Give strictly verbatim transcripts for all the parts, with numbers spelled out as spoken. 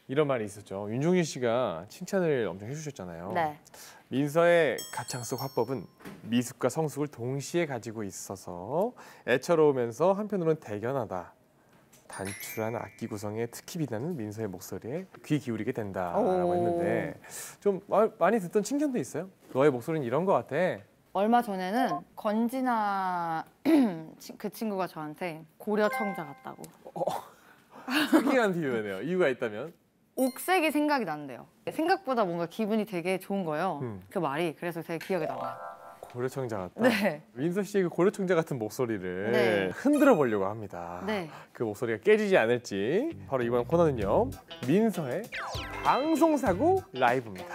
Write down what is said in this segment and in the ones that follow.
이런 말이 있었죠. 윤종신 씨가 칭찬을 엄청 해주셨잖아요. 네. 민서의 가창 속 화법은 미숙과 성숙을 동시에 가지고 있어서 애처로우면서 한편으로는 대견하다. 단출한 악기 구성에 특히 빛나는 민서의 목소리에 귀 기울이게 된다라고 했는데 좀 많이 듣던 칭찬도 있어요? 너의 목소리는 이런 거 같아. 얼마 전에는 건진아 그 친구가 저한테 고려 청자 같다고. 어, 특이한 비유네요. 이유가 있다면? 옥색이 생각이 난대요. 생각보다 뭔가 기분이 되게 좋은 거예요. 음. 그 말이. 그래서 되게 기억에 남아요. 고려청자 같다. 네. 민서 씨의 그 고려청자 같은 목소리를 네. 흔들어 보려고 합니다. 네. 그 목소리가 깨지지 않을지. 바로 이번 코너는요. 민서의 방송사고 라이브입니다.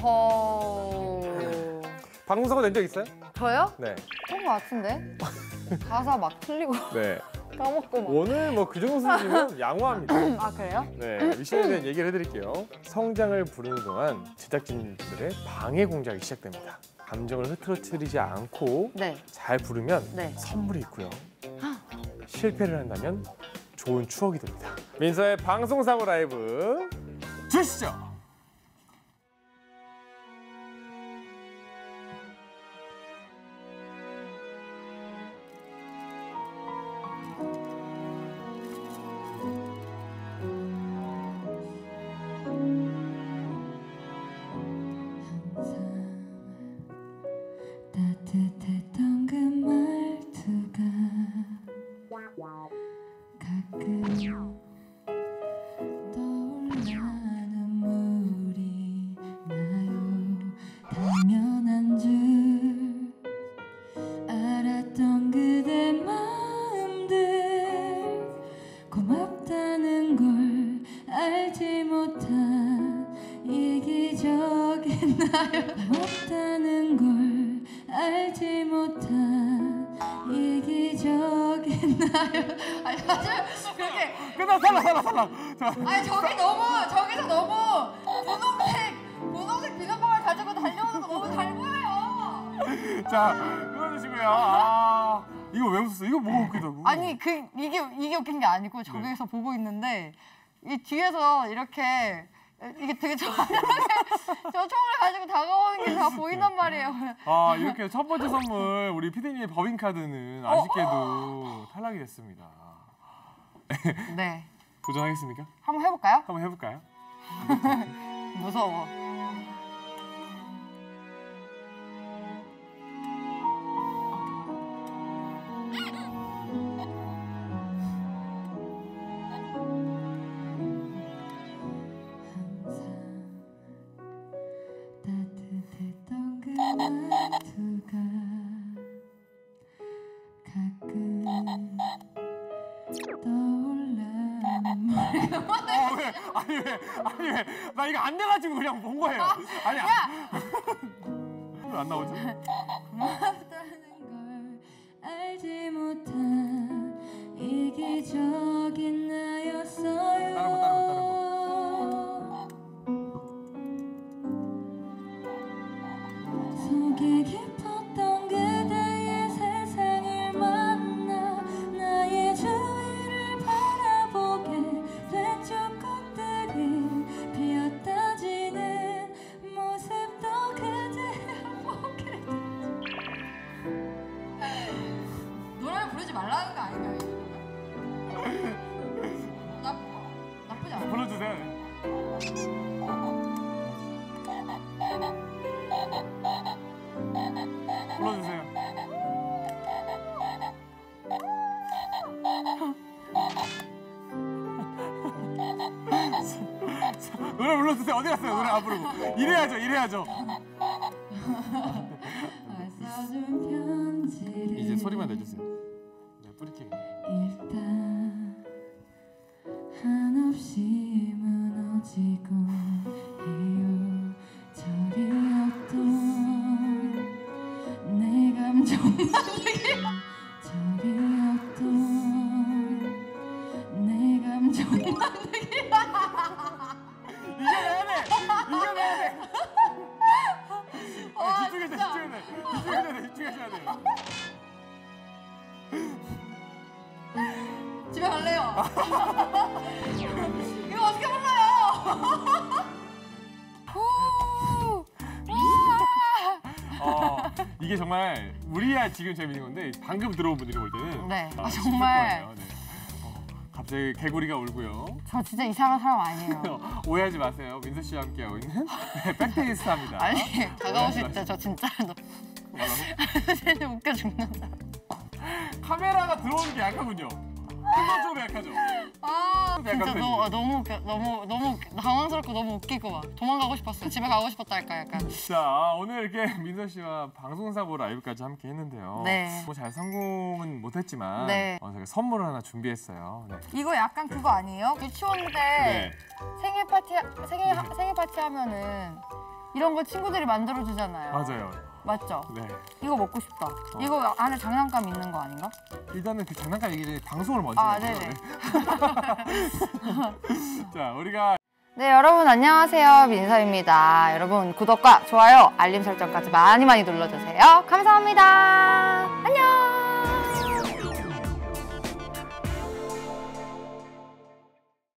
어허. 방송사고 낸 적 있어요? 저요? 네. 그런 거 같은데. 가사 막 틀리고 네. 까먹고 막. 오늘 뭐 그 정도 수준이면 양호합니다. 아 그래요? 네. 미션에 대한 얘기를 해드릴게요. 성장을 부르는 동안 제작진들의 방해 공작이 시작됩니다. 감정을 흐트러뜨리지 않고 네. 잘 부르면 네. 선물이 있고요. 실패를 한다면 좋은 추억이 됩니다. 민서의 방송사고 라이브 주시죠. 따뜻했던 그 말투가 가끔 떠올라 눈물이 나요. 당연한 줄 알았던 그대 마음들 고맙다는 걸 알지 못한 이기적이나요. 고맙다는 걸 알지 못한 이기적이나요. 아니 사실 그렇게 끝나 살라 살라 살라. 자. 아니 저기 너무 저기서 너무 분홍색 분홍색 비눗방울 가지고 달려오는 거 너무 잘 보여요. 자 끊어주시고요. 아 이거 왜 웃었어? 이거 뭐가 웃기다고? 아니 그 이게 이게 웃긴 게 아니고 저기서 네. 보고 있는데 이 뒤에서 이렇게 이게 되게 저한테 저 총을 가지고 다가오는 게 다 보인단 말이에요. 아 이렇게 첫 번째 선물 우리 피디님의 법인카드는 아쉽게도 어? 탈락이 됐습니다. 네. 도전하겠습니까? 한번 해볼까요? 한번 해볼까요? 무서워. 따뜻했던 그 말투가 가끔 떠올라 눈물이 어, 왜? 아니 왜? 아니 왜? 나 이거 안 돼가지고 그냥 본 거예요. 아니 야! 왜 안 나오지? 고맙다는 걸 알지 못한 이기적인 나였어요. 다른 거 다른 거 다른 거. 속이 깊었던 그대의 세상을 만나 나의 주위를 바라보게 된 꽃들이 피었다지는 모습도 그대를 보게 노래를 부르지 말라는 거 아닌가요? 나, 나쁘지 않아. 불러주세요. 불러주세요. 노래 불러주세요. 어디 갔어요? 노래 안 부르고. 이래야죠. 이래야죠. 이제 소리만 내주세요. 네, 뿌리키기. 일단 한없이 무너지고 이요절이었던 내 감정 만들기 절이었던 내 감정 만들기 이겨내야 돼! 이겨내야 돼! 와, 집중해야 돼, 진짜. 집중해야 돼. 집중해야 돼, 집중해야 돼. 집에 갈래요. 이거 어떻게 불러요? 이게 정말 우리야 지금 재밌는 건데 방금 들어온 분들이 볼 때는 네. 아, 아, 싶을 정말. 거예요. 네. 어, 갑자기 개구리가 울고요. 저 진짜 이상한 사람 아니에요. 오해하지 마세요. 민서 씨와 함께하고 있는 네, 백테니스합니다. 아니 다가오실 때 저 진짜 쟤는 웃겨 죽는다. 카메라가 들어오는 게 약하군요. 순간적으로 약하죠. 아 약간 진짜 팬이죠. 너무 아, 너무 웃겨, 너무 너무 당황스럽고 너무 웃기고 막 도망가고 싶었어요. 집에 가고 싶었다 할까 약간. 자, 오늘 이렇게 민서 씨와 방송사고 라이브까지 함께 했는데요. 네. 뭐 잘 성공은 못했지만 네. 어, 제가 선물을 하나 준비했어요. 네. 이거 약간 그거 아니에요? 유치원 때 네. 생일 파티 생일 하- 생일 파티 하면은 이런 거 친구들이 만들어 주잖아요. 맞아요. 맞죠? 네. 이거 먹고 싶다. 이거 안에 장난감 있는 거 아닌가? 일단은 그 장난감 얘기 전에 방송을 먼저 아, 해야죠. 네네. 네. 자, 우리가 네, 여러분 안녕하세요. 민서입니다. 여러분 구독과 좋아요, 알림 설정까지 많이 많이 눌러주세요. 감사합니다.